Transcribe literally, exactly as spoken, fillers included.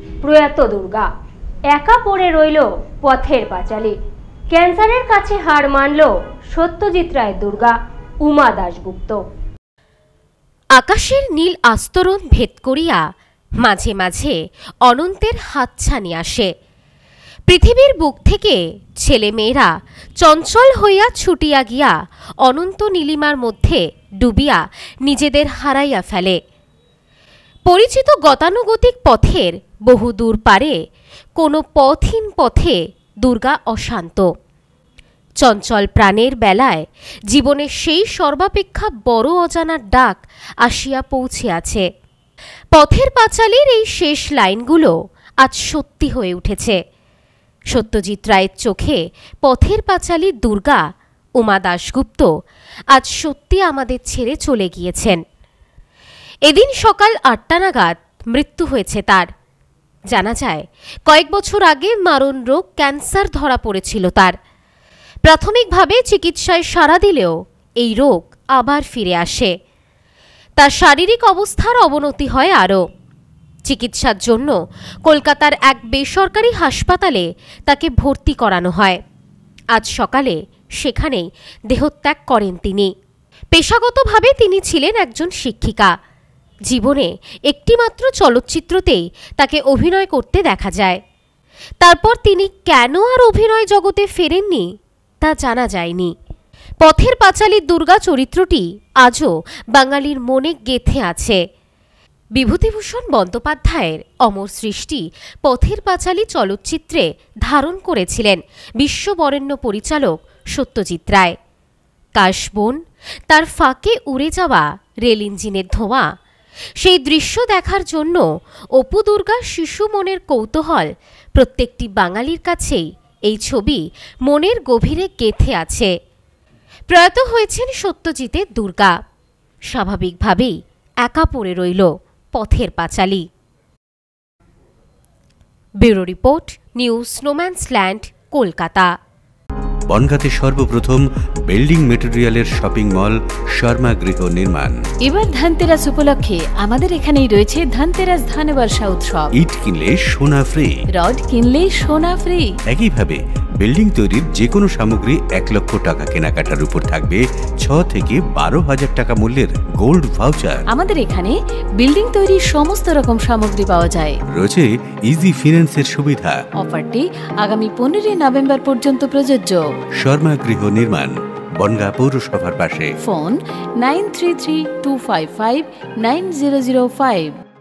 প্রয়াত দুর্গা একা পড়ে রইল পথের পাঁচালী। ক্যান্সারের কাছে হার মানল সত্যজিৎ রায়ের দুর্গা উমা দাশগুপ্ত। আকাশের নীল আস্তরণ ভেদ করিয়া মাঝে মাঝে অনন্তের হাতছানি আসে। পৃথিবীর বুক থেকে ছেলেমেয়েরা চঞ্চল হইয়া ছুটিয়া গিয়া অনন্ত নীলিমার মধ্যে ডুবিয়া নিজেদের হারাইয়া ফেলে। পরিচিত গতানুগতিক পথের বহু দূর পারে কোনো পথহীন পথে দুর্গা অশান্ত। চঞ্চল প্রাণের বেলায় জীবনের সেই সর্বাপেক্ষা বড় অজানার ডাক আসিয়া পৌঁছিয়াছে। পথের পাঁচালীর এই শেষ লাইনগুলো আজ সত্যি হয়ে উঠেছে। সত্যজিৎ রায়ের চোখে পথের পাঁচালী দুর্গা উমা দাশগুপ্ত আজ সত্যি আমাদের ছেড়ে চলে গিয়েছেন। এদিন সকাল আটটা নাগাদ মৃত্যু হয়েছে তার। জানা যায় কয়েক বছর আগে মারণ রোগ ক্যান্সার ধরা পড়েছিল তার। প্রাথমিকভাবে চিকিৎসায় সাড়া দিলেও এই রোগ আবার ফিরে আসে। তার শারীরিক অবস্থার অবনতি হয় আরও। চিকিৎসার জন্য কলকাতার এক বেসরকারি হাসপাতালে তাকে ভর্তি করানো হয়। আজ সকালে সেখানেই দেহত্যাগ করেন তিনি। পেশাগতভাবে তিনি ছিলেন একজন শিক্ষিকা। জীবনে একটিমাত্র চলচ্চিত্রতেই তাকে অভিনয় করতে দেখা যায়। তারপর তিনি কেন আর অভিনয় জগতে ফেরেননি তা জানা যায়নি। পথের পাঁচালীর দুর্গা চরিত্রটি আজও বাঙালির মনে গেঁথে আছে। বিভূতিভূষণ বন্দ্যোপাধ্যায়ের অমর সৃষ্টি পথের পাঁচালী চলচ্চিত্রে ধারণ করেছিলেন বিশ্ববরেণ্য পরিচালক সত্যজিৎ রায়। কাশবন, তার ফাঁকে উড়ে যাওয়া রেল ইঞ্জিনের ধোঁয়া, সেই দৃশ্য দেখার জন্য অপু দুর্গার শিশু মনের কৌতূহল প্রত্যেকটি বাঙালির কাছেই এই ছবি মনের গভীরে গেঁথে আছে। প্রয়াত হয়েছেন সত্যজিতের দুর্গা। স্বাভাবিকভাবেই একা পড়ে রইল পথের পাঁচালী। ব্যুরো রিপোর্ট, নিউজ স্নোম্যান্সল্যান্ড, কলকাতা। বনগাঁতে সর্বপ্রথম বিল্ডিং মেটেরিয়ালের শপিং মল শর্মা গৃহ নির্মাণ। এবার ধানতেরাস উপলক্ষে আমাদের এখানেই রয়েছে ধানতেরাস ধানবর্ষা উৎসব। ইট কিনলে সোনা ফ্রি, রড কিনলে সোনা ফ্রি। একইভাবে বিল্ডিং তৈরির যে কোনো সামগ্রী এক লক্ষ টাকা কেনাকাটার উপর থাকবে ছ থেকে বারো হাজার টাকা মূল্যের গোল্ড ভাউচার। আমাদের এখানে বিল্ডিং তৈরির সমস্ত রকম সামগ্রী পাওয়া যায়। রয়েছে ইজি ফিন্যান্সের সুবিধা। অফারটি আগামী পনেরোই নভেম্বর পর্যন্ত প্রযোজ্য। শর্মা গৃহ নির্মাণ, বনগাঁ পৌরসভার পাশে। Phone nine three three two five five nine zero zero five.